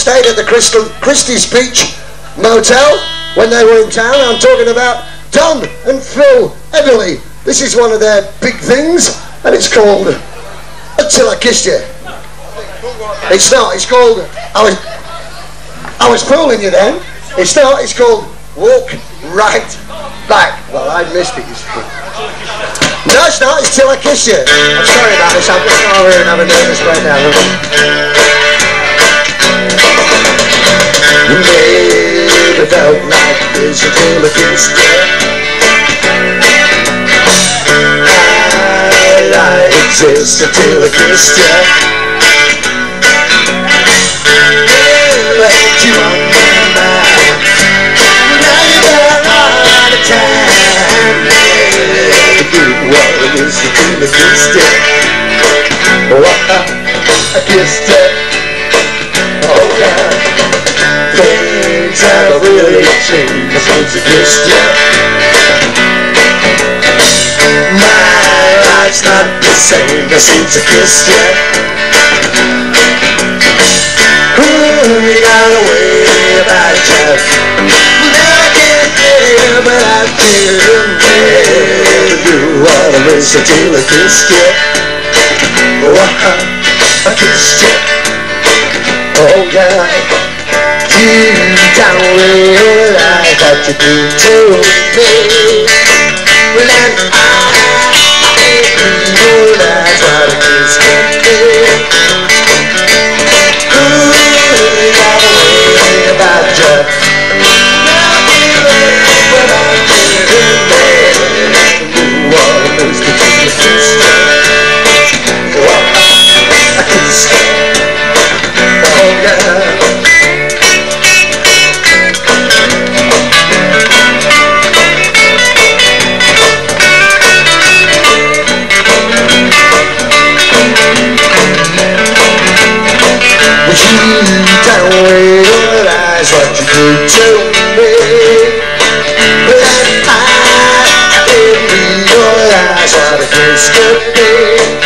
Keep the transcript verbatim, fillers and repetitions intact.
stayed at the Crystal Christie's Beach Motel when they were in town. I'm talking about Don and Phil Everly. This is one of their big things, and it's called Until I Kissed Ya. It's not, it's called, I was, I was fooling you then. It's not, it's called Walk Right Back. Well, I missed it, you see. No, it's not, it's Till I Kiss Ya. I'm sorry about this, I'm just going over here and have a nervous breakdown. Never felt like this until I kissed ya. I exist until I kissed ya. Never had you on my mind. Now you got a lot of time. Never did what I was until I kissed ya. Oh, I, I kissed ya. Oh, yeah. Things have really changed since I kissed ya. My life's not the same since I kissed ya. Ooh, you got a way about ya. Now I can't get here, but I didn't never do what I miss until I kissed ya. Oh, I, I kissed ya. Oh, yeah. You don't realize what you do to me. Well, and I didn't realize what a kiss can do. Ooh, you got a way about you. Now you ain't what I didn't know. What a kiss to you kissed ya. Oh, I kissed ya. Oh, yeah. You don't realize what you do to me. But I didn't realize what a kiss could be.